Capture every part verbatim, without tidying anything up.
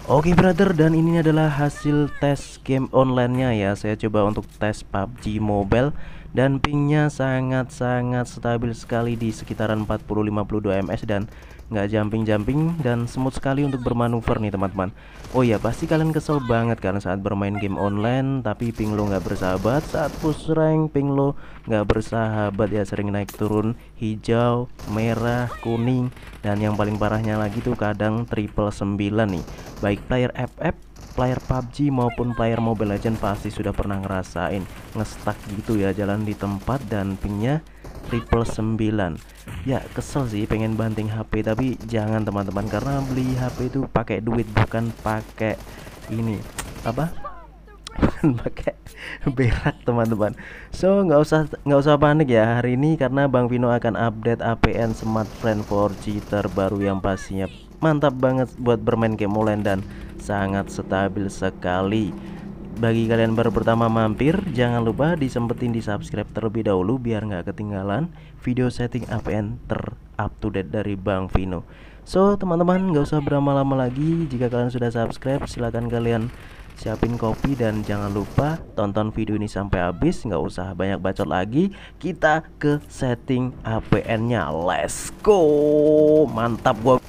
Oke brother, dan ini adalah hasil tes game online-nya ya. Saya coba untuk tes P U B G Mobile dan pingnya sangat-sangat stabil sekali di sekitaran empat puluh sampai lima puluh dua ms dan nggak jumping-jumping dan smooth sekali untuk bermanuver nih teman-teman. Oh ya, pasti kalian kesel banget kan saat bermain game online tapi ping lo nggak bersahabat, saat push rank ping lo nggak bersahabat ya, sering naik turun hijau, merah, kuning, dan yang paling parahnya lagi tuh kadang triple sembilan nih. Baik player F F, player P U B G maupun player Mobile Legends pasti sudah pernah ngerasain ngestak gitu ya, jalan di tempat dan pingnya triple sembilan. Ya kesel sih, pengen banting H P tapi jangan teman-teman, karena beli H P itu pakai duit bukan pakai ini apa bukan pakai berak teman-teman. So nggak usah nggak usah panik ya hari ini, karena Bang Vino akan update A P N Smart Friend four G terbaru yang pastinya mantap banget buat bermain game online dan sangat stabil sekali. Bagi kalian baru pertama mampir, jangan lupa disempetin di subscribe terlebih dahulu biar nggak ketinggalan video setting A P N ter up to date dari Bang Vino. So teman-teman, nggak usah berlama-lama lagi. Jika kalian sudah subscribe, silahkan kalian siapin kopi dan jangan lupa tonton video ini sampai habis. Nggak usah banyak bacot lagi, kita ke setting A P N-nya. Let's go, mantap gua.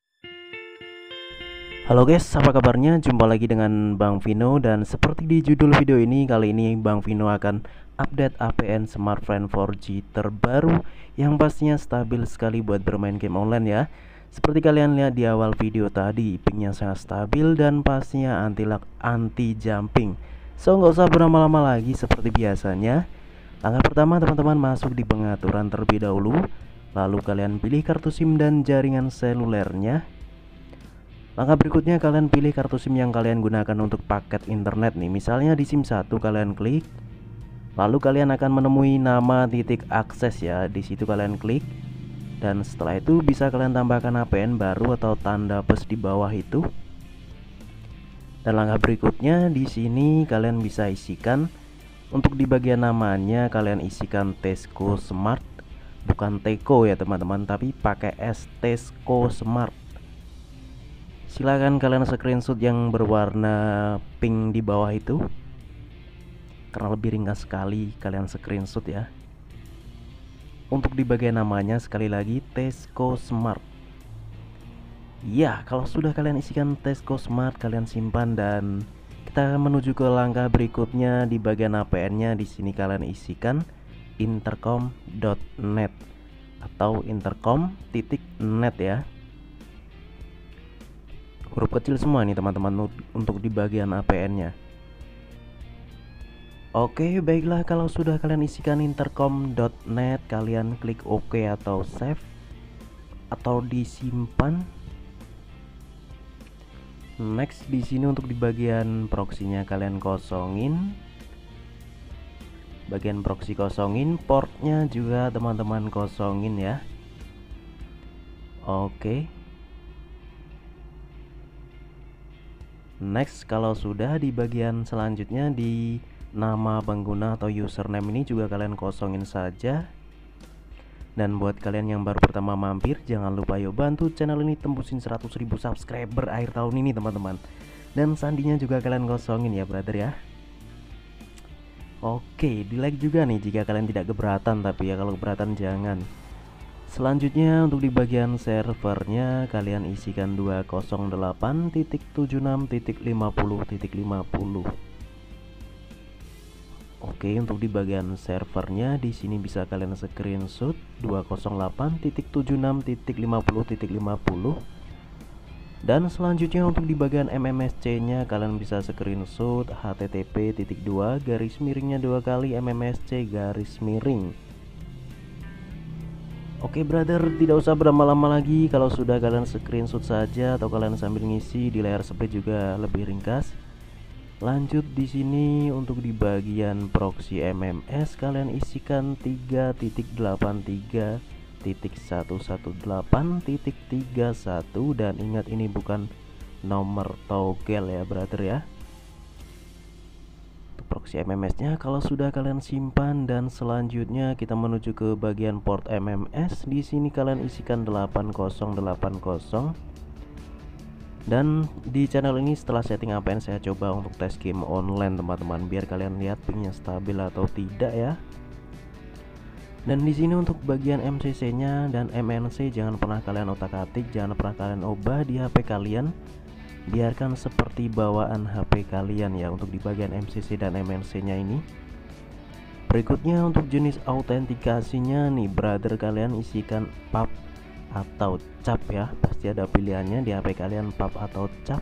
Halo guys, apa kabarnya? Jumpa lagi dengan Bang Vino, dan seperti di judul video ini, kali ini Bang Vino akan update A P N Smart Friend four G terbaru yang pastinya stabil sekali buat bermain game online ya. Seperti kalian lihat di awal video tadi, pingnya sangat stabil dan pastinya anti lag, anti jumping. So nggak usah berlama-lama lagi, seperti biasanya. Langkah pertama teman-teman, masuk di pengaturan terlebih dahulu. Lalu kalian pilih kartu SIM dan jaringan selulernya. Langkah berikutnya kalian pilih kartu SIM yang kalian gunakan untuk paket internet nih. Misalnya di SIM satu kalian klik. Lalu kalian akan menemui nama titik akses ya. Di situ kalian klik. Dan setelah itu bisa kalian tambahkan A P N baru atau tanda plus di bawah itu. Dan langkah berikutnya di sini kalian bisa isikan, untuk di bagian namanya kalian isikan Tesco Smart, bukan Teko ya teman-teman, tapi pakai S, Tesco Smart. Silahkan kalian screenshot yang berwarna pink di bawah itu, karena lebih ringkas sekali kalian screenshot ya. Untuk di bagian namanya sekali lagi Tesco Smart. Ya, kalau sudah kalian isikan Tesco Smart, kalian simpan dan kita menuju ke langkah berikutnya. Di bagian A P N-nya di sini kalian isikan intercom dot net atau intercom titik net ya. Huruf kecil semua nih teman-teman untuk di bagian A P N-nya. Oke, baiklah, kalau sudah kalian isikan intercom dot net, kalian klik OK atau save atau disimpan. Next, di sini untuk di bagian proxy-nya kalian kosongin. Bagian proxy kosongin, portnya juga teman-teman kosongin ya. Oke. Next, kalau sudah di bagian selanjutnya di nama pengguna atau username ini juga kalian kosongin saja. Dan buat kalian yang baru pertama mampir, jangan lupa yuk bantu channel ini tembusin seratus ribu subscriber akhir tahun ini teman-teman. Dan sandinya juga kalian kosongin ya brother ya. Oke, di like juga nih jika kalian tidak keberatan, tapi ya kalau keberatan jangan. Selanjutnya untuk di bagian servernya kalian isikan dua nol delapan titik tujuh enam titik lima puluh titik lima puluh. Oke, untuk di bagian servernya di sini bisa kalian screenshot dua nol delapan titik tujuh enam titik lima puluh titik lima puluh. Dan selanjutnya untuk di bagian M M S C-nya kalian bisa screenshot H T T P titik dua garis miringnya dua kali M M S C garis miring. Oke brother, tidak usah berlama-lama lagi. Kalau sudah kalian screenshot saja atau kalian sambil ngisi di layar split juga lebih ringkas. Lanjut di sini untuk di bagian proxy M M S kalian isikan tiga titik delapan tiga titik satu satu delapan titik tiga satu, dan ingat ini bukan nomor togel ya brother ya. Proxy M M S-nya kalau sudah kalian simpan, dan selanjutnya kita menuju ke bagian port M M S. Di sini kalian isikan delapan nol delapan nol. Dan di channel ini setelah setting A P N saya coba untuk tes game online teman-teman, biar kalian lihat pingnya stabil atau tidak ya. Dan di sini untuk bagian M C C-nya dan M N C jangan pernah kalian otak-atik, jangan pernah kalian ubah di H P kalian. Biarkan seperti bawaan H P kalian ya untuk di bagian M C C dan M N C-nya ini. Berikutnya untuk jenis autentikasinya nih, brother, kalian isikan pub atau cap ya, pasti ada pilihannya di H P kalian, pub atau cap.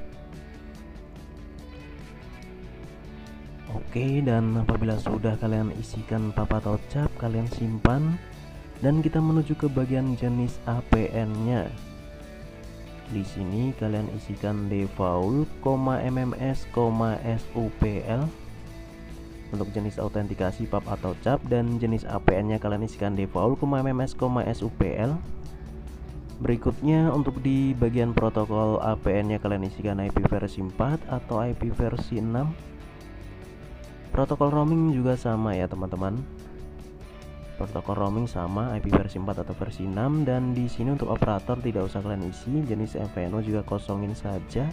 Oke, dan apabila sudah kalian isikan pub atau cap, kalian simpan dan kita menuju ke bagian jenis A P N-nya. Di sini kalian isikan default, mms, supl untuk jenis autentikasi pub atau cap, dan jenis A P N-nya kalian isikan default, mms, supl. Berikutnya untuk di bagian protokol A P N-nya kalian isikan I P versi empat atau I P versi enam. Protokol roaming juga sama ya teman-teman. Protokol roaming sama, I P versi empat atau versi enam. Dan di sini untuk operator tidak usah kalian isi, jenis M V N O juga kosongin saja.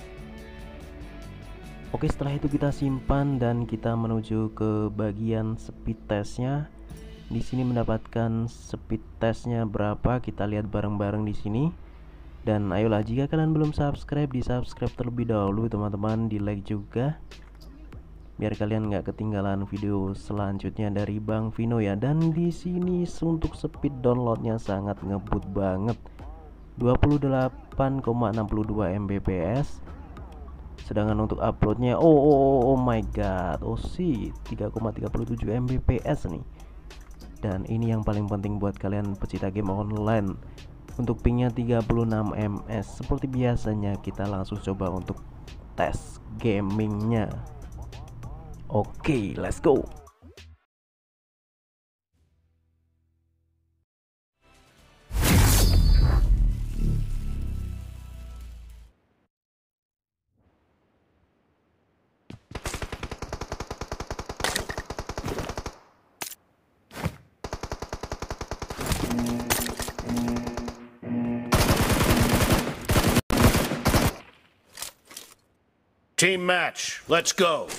Oke, setelah itu kita simpan dan kita menuju ke bagian speed testnya. Di sini mendapatkan speed testnya berapa, kita lihat bareng-bareng di sini. Dan ayolah, jika kalian belum subscribe, di subscribe terlebih dahulu teman-teman, di like juga biar kalian nggak ketinggalan video selanjutnya dari Bang Vino ya. Dan di sini untuk speed downloadnya sangat ngebut banget, dua puluh delapan koma enam dua Mbps. Sedangkan untuk uploadnya oh, oh, oh, oh my god, oh sih tiga koma tiga tujuh Mbps nih. Dan ini yang paling penting buat kalian pecinta game online, untuk pingnya tiga puluh enam ms. Seperti biasanya kita langsung coba untuk tes gamingnya. Oke, let's go. Team match, let's go.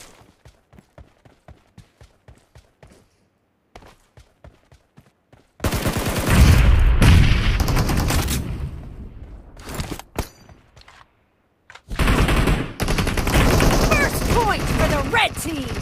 First point for the red team.